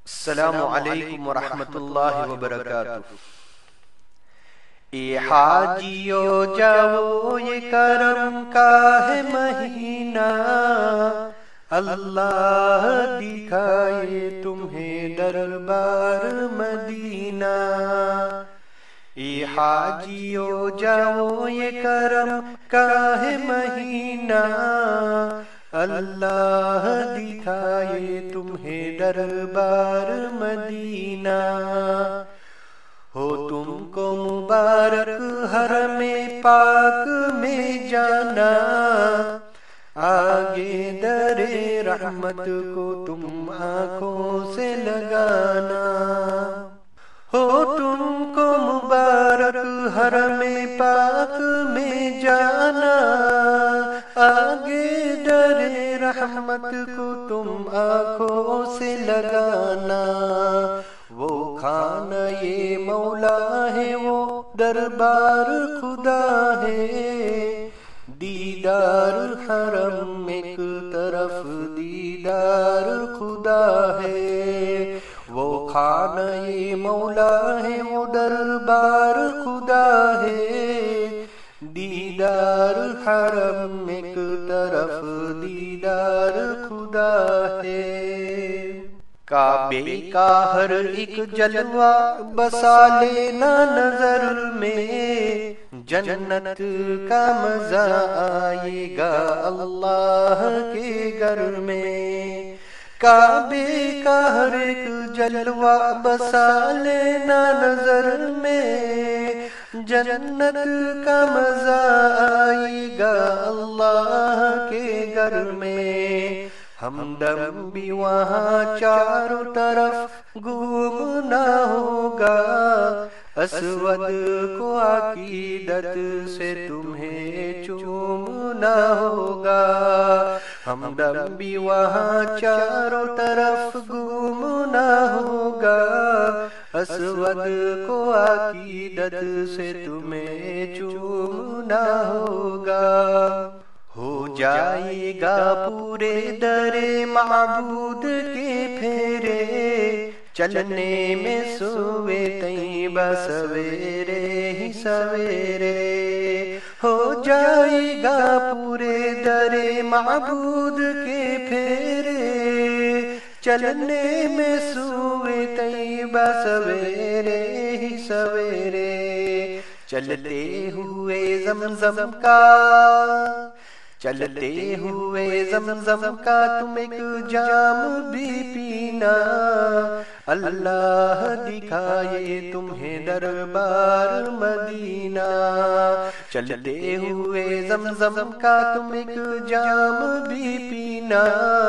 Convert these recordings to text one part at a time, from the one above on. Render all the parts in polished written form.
السلام علیکم ورحمۃ اللہ وبرکاتہ۔ اے حاجیو جاؤ یہ کرم کا ہے مہینہ، اللہ دکھائے تمہیں دربار مدینہ۔ اے حاجیو جاؤ یہ کرم کا ہے مہینہ، اللہ دکھائے تمہیں دربار مدینہ۔ ہو تم کو مبارک حرم پاک میں جانا، آگے در رحمت کو تم آنکھوں سے لگانا۔ ہو تم کو مبارک حرم پاک میں جانا، آگے در رحمت کو تم آنکھوں سے لگانا۔ وہ کھانا یہ مولا ہے، وہ دربار خدا ہے، دیدار حرم ایک طرف دیدار خدا ہے۔ وہ کھانا یہ مولا ہے، وہ دربار خدا ہے، دیدار حرم ایک طرف دیدار خدا ہے۔ کعبے کا ہر ایک جلوہ بسا لینا نظر میں، جنت کا مزہ آئے گا اللہ کے گھر میں۔ کعبے کا ہر ایک جلوہ بسا لینا نظر میں، جنت کا مزہ آئے گا اللہ کے گھر میں۔ ہمدم بھی وہاں چاروں طرف گھومنا ہوگا، اسود کو عقیدت سے تمہیں چومنا ہوگا۔ ہمدم بھی وہاں چاروں طرف گھومنا ہوگا، اسود کو عقیدت سے تمہیں چومنا ہوگا۔ ہو جائے گا پورے در معبود کے پھیرے، چلنے میں سوے طیبہ سویرے ہی سویرے۔ ہو جائے گا پورے در معبود کے پھیرے، چلنے میں سوے طیبہ سویرے ہی سویرے۔ چلتے ہوئے زمزم کا، چلتے ہوئے زمزم کا تم ایک جام بھی پینا، اللہ دکھائے تمہیں دربار مدینہ۔ چلتے ہوئے زمزم کا تم ایک جام بھی پینا،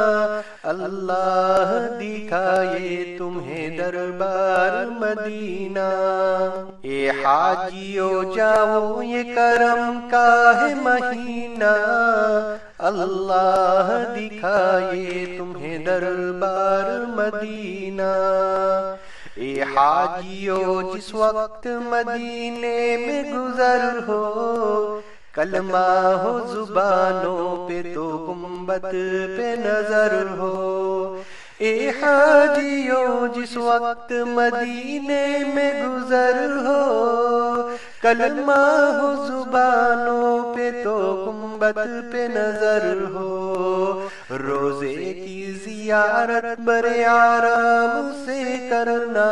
اللہ دکھائے تمہیں دربار مدینہ۔ اے حاجیو جاؤ یہ کرم کا ہے مہینہ، اللہ دکھائے تمہیں دربار مدینہ۔ اے حاجیو جس وقت مدینے میں گزر ہو، کلمہ ہو زبانوں پہ تو گنبد پہ نظر ہو۔ اے حاجیو جس وقت مدینے میں گزر ہو، کلمہ ہو زبانوں پہ تو گنبد پہ نظر ہو۔ روزے کی زیارت برے آرام سے کرنا،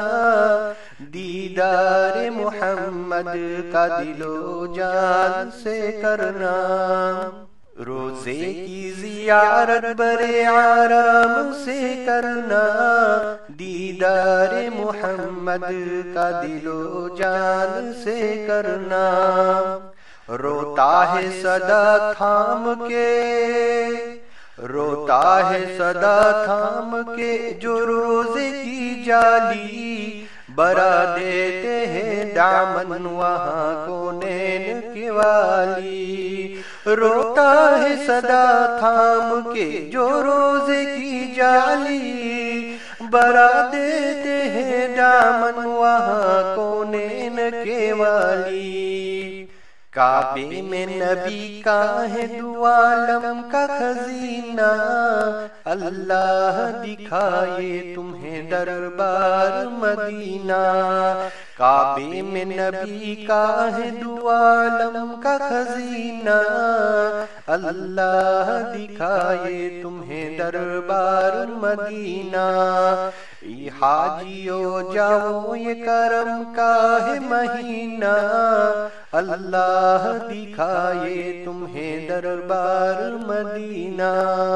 دیدار محمد کا دل و جان سے کرنا۔ روزے کی زیارت برے آرام سے کرنا، دیدار محمد کا دل و جان سے کرنا۔ روتا ہے صدا تھام کے، روتا ہے صدا تھام کے جو روزے کی جالی، برا دیتے ہیں دامن وہاں کونین کے والی۔ روتا ہے صدا تھام کے جو روزے کی جالی، برا دیتے ہیں دامن وہاں کونین کے والی۔ کعبے میں نبی کا ہے دو عالم کا خزینہ، اللہ دکھائے تمہیں دربار مدینہ۔ کعبے میں نبی کا ہے دو عالم کا خزینہ، اللہ دکھائے تمہیں دربار مدینہ۔ حاجیو جاؤ یہ کرم کا ہے مہینہ، اللہ دکھائے تمہیں دربار مدینہ۔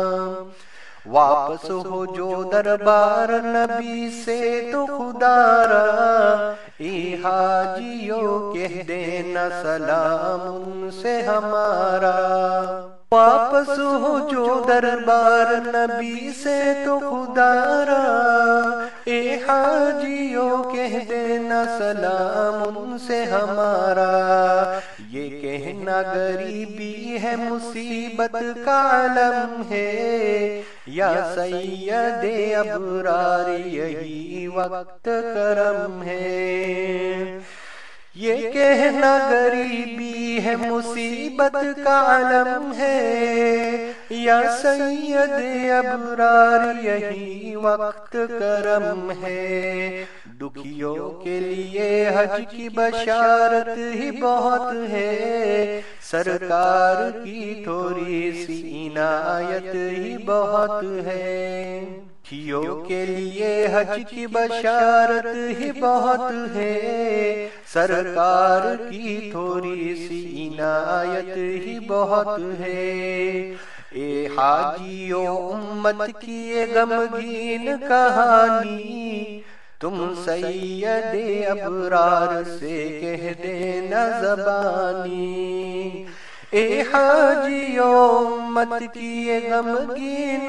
واپس ہو جو دربار نبی سے تو خدا را، اے حاجیو کہہ دینا سلام ان سے ہمارا۔ واپس ہو جو دربار نبی سے تو خدا را، اے حاجیو کہہ دینا سلام ان سے ہمارا۔ یہ کہنا غریبی ہے مصیبت کا علم ہے، یا سید ابرار یہی وقت کرم ہے۔ یہ کہنا غریبی ہے مصیبت کا علم ہے، یا سید ابرار یہی وقت کرم ہے۔ دکھیوں کے لیے حج کی بشارت ہی بہت ہے، سرکار کی تھوڑی سی عنایت ہی بہت ہے۔ دکھیوں کے لیے حج کی بشارت ہی بہت ہے، سرکار کی تھوڑی سی عنایت ہی بہت ہے۔ اے حاجیو امت کی یہ غمگین کہانی، تم سید ابرار سے کہہ دینا زبانی۔ اے حاجیو امت کی یہ غمگین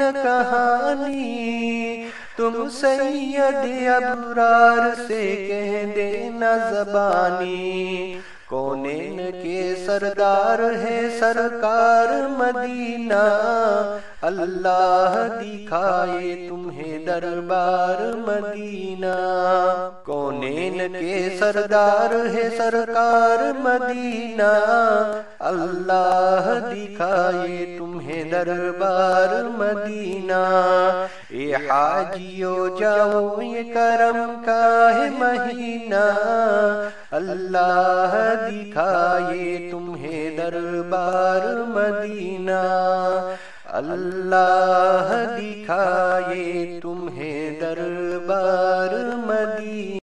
کہانی، تم سید ابرار سے کہہ دینا زبانی۔ کونین کے سردار ہے سرکار مدینہ، اللہ دکھائے تمہیں دربار مدینہ۔ کونین کے سردار ہے سرکار مدینہ، اللہ دکھائے تمہیں دربار مدینہ۔ اے حاجیو جاؤ یہ کرم کا ہے مہینہ، اللہ دکھائے تمہیں دربار مدینہ، اللہ دکھائے تمہیں دربار مدینہ۔